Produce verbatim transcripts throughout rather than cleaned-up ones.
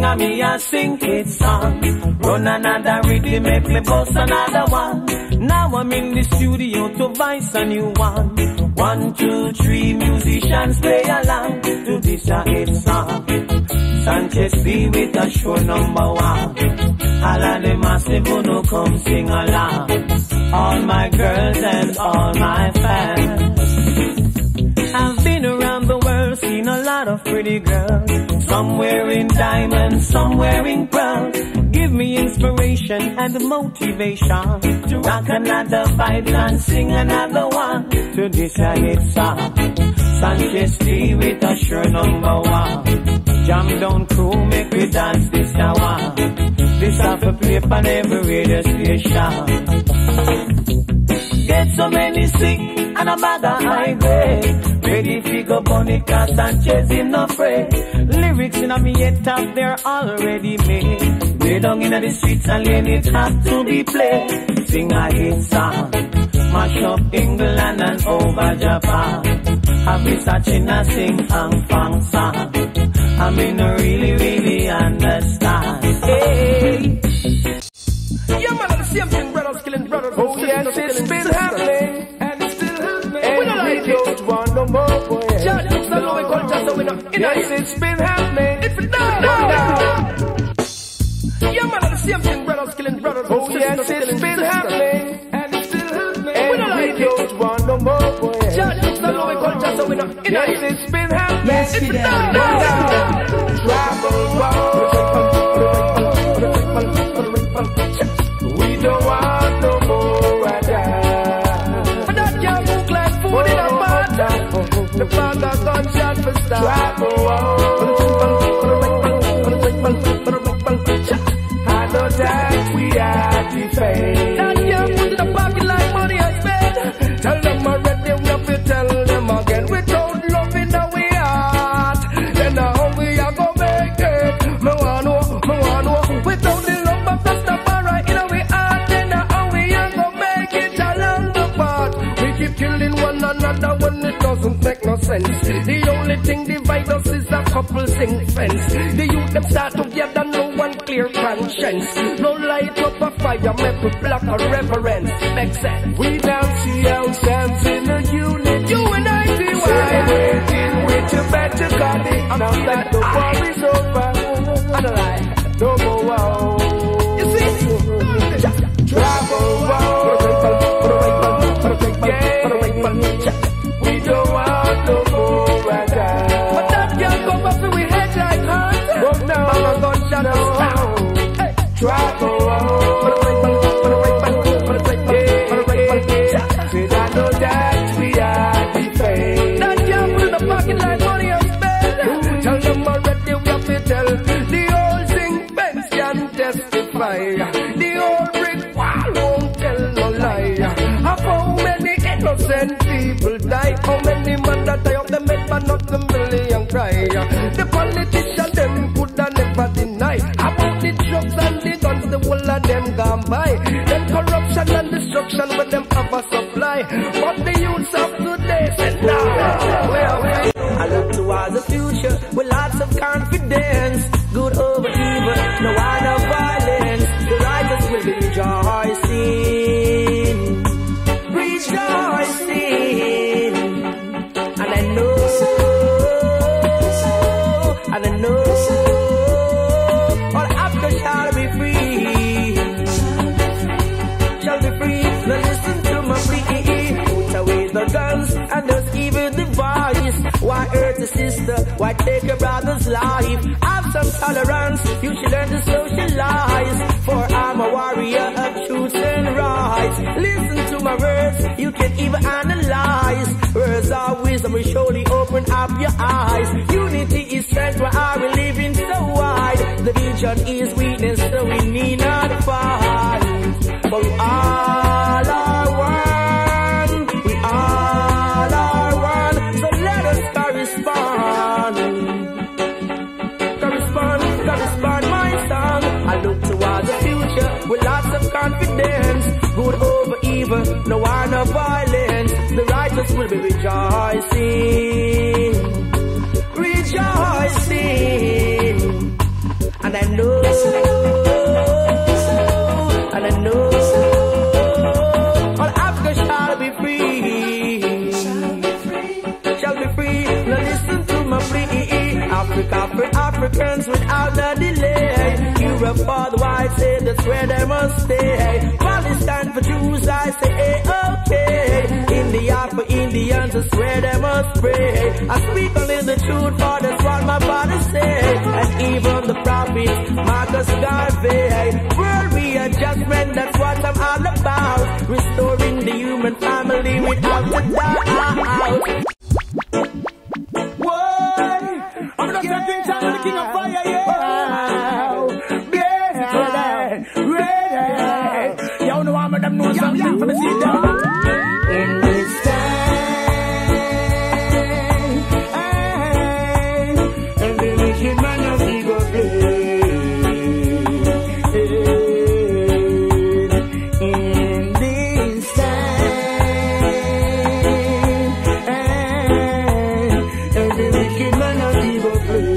and me a sing it song. Run another rhythm, make me bust another one. Now I'm in the studio to voice a new one. One, two, three, musicians play along to this a hit song. Sanchez D with a show number one. All of the massive who no come sing along. All my girls and all my fans. I've been around the world, seen a lot of pretty girls. Some wearing diamonds, some wearing pearls. Give me inspiration and motivation to rock another vibe and sing another one to this a hit song. Sanchez D with a sure number one. Jam down crew, make we dance this a one. This have to play on every radio station. Get so many sick and a bag of high grade. Ready fi go bunny cause Sanchez in no fray. Lyrics in a me head top, they're already made. Lay down in the streets and lane it has to be played. Sing a hit song, mash up England and over Japan. Have we searching a sing Hong Kong song. I mean I really really understand. Hey. Yeah man, the same thing brothers killing brothers. Oh yes, it's been happening. And it's still happening. And we don't like we don't want no more boy. Just looks like we culture so we not in yes, it. it's been happening. It's been done. Yeah man, the same thing brothers killing brothers. Oh yes, it's been happening. And it's still happening. And we don't like we don't want no more boy. Just looks like we culture so we not in yes, it. it's been happening. Yes, It's we been done. done. Travel world. We don't want no more of that. But that can't look like food in a pot. The bag of gunshot for start. Travel world. I know that we are defaced. That can't put in a pocket like money I spend. Tell them already, we have to tell them again. Without love in our heart, then how we are gonna make it? Me want know, me want know. Without the love of Rastafari in our heart, then how we are gonna make it along the path? We keep killing one another when it doesn't make no sense. The only thing divide us is a couple sing fence. The youth them start together, no one clear conscience. No light up a fire, make we block a reverence. Make sense. We now see ourselves in a unit. You and I see why. Celebrating with your better God. Now that the war is over, and the light, no more wow. You see? Travel wow. We don't want no more of that. But that can't come up with we head like heart. But now I'm gonna shut down. Travel wow. I know that we are defaced. That can't put in a pocket like money I spend. Tell them already we have to tell. The old thing fence can testify. The old brick wall won't tell no lie. Of how many innocent people die. How many men that die of the men but not the million cry. The politicians them could have never deny. About the drugs and the guns the whole of them gone by. Then corruption and destruction with them have a supply. But the youths of today said nah. I look towards the future with lots of confidence. Good over evil, no one of violence. The righteous will be rejoicing, rejoicing. And I know, and I know, all after shall be free, shall be free. Now listen to my plea. Put away the guns and those evil device. Why hurt a sister? Why take a brother's life? Have some tolerance, you should learn to socialize. For I'm a warrior of truth and rights. Listen to my words, you can even analyze. Words of wisdom will surely open up your eyes. Unity is strength, why are we living so wide? The vision is weakness, so we need not fight. But we all are one, we all are one. So let us correspond, correspond, correspond my song. I look towards the future with lots of confidence. Good over evil, no one of violence. The righteous will be rejoicing, rejoicing. And I Africa for Africans without a delay. Europe for the whites, say that's where they must stay. Palestine for Jews, I say, hey, okay. India for Indians, that's where they must pray. I speak only the truth, for that's what my father say. And even the prophet, Marcus Garvey. World readjustment, that's what I'm all about. Restoring the human family without a doubt. Whoa, I'm not getting time with the king of fire, yeah. Ready, ready. Y'all know I'm them know something for the seat down. In this time, every wicked man of evil play. In this time, every wicked man of evil play.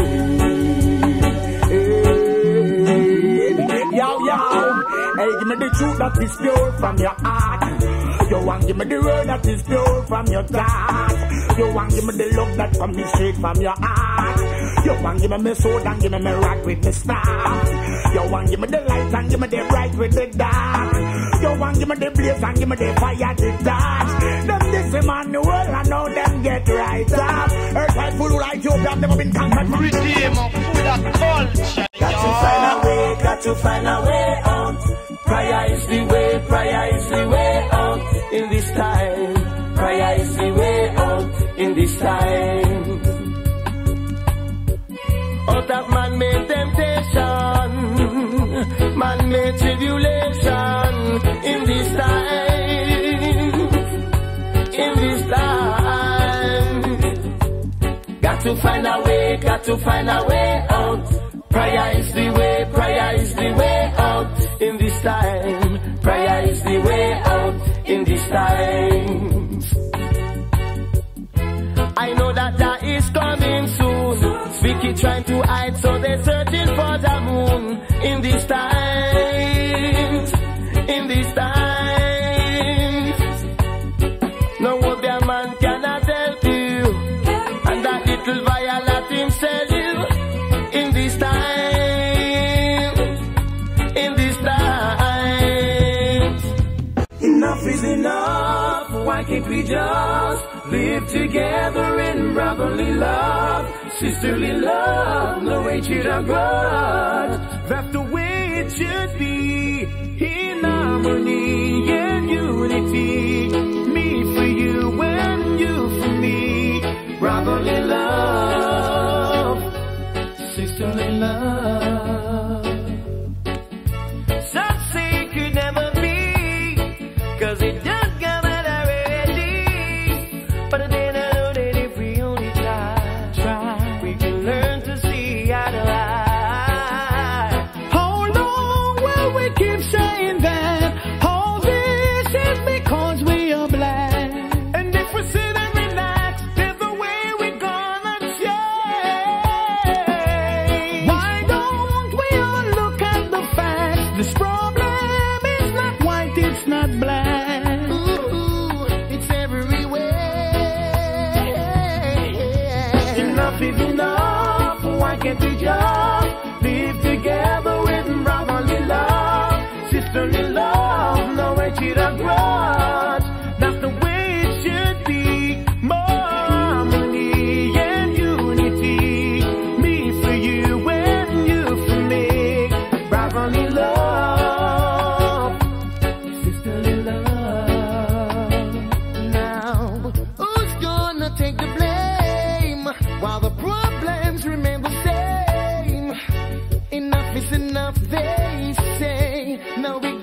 Yo, yo, hey, give me the truth that is pure from your heart. You want give me the word that is pure from your thought. You want give me the love that comes straight from your heart. You want give me my soul and give me my rock with the star. You want give me the light and give me the bright with the dark. You want give me the blaze and give me the fire the dark. Them this Emmanuel and now them get right up. Earth is full like you have never been conquered. Redeem of full of culture. Got to find a way, got to find a way out. Prayer is the way, prayer is the way out in this time. Prayer is the way out in this time. Out of man-made temptation, man-made tribulation in this time, in this time. Got to find a way, got to find a way out. Prayer is the way, prayer is the way out in this time. Prayer is the way out in this time. I know that that is coming soon. Speaky trying to hide, so they're searching for the moon in this time. In this time. No other man cannot help you, and that little violet himself you in this time. In this time. Enough is enough. Why can't we just live together in brotherly love, sisterly love, no hatred or grudge? That's the way it should be, in harmony and unity. Me for you and you for me. Brotherly love, sisterly love. Some say it could never be, 'cause it just got it already. But then I know that if we only try, try, we can learn to see eye to eye. How long will we keep saying that all this is because we are blind? And if we sit and relax, there's the way we're gonna change. Why don't we all look at the facts? This problem is not white, it's not black. Ooh, it's everywhere. Enough is enough. Why can't we just live together with brotherly love, sisterly love, no hatred or grudge? That's the way it should be. More harmony and unity. Me for you and you for me. Brotherly love, sisterly love. Now, who's gonna take the blame while the problems remain the same? Enough is enough, they say. Now we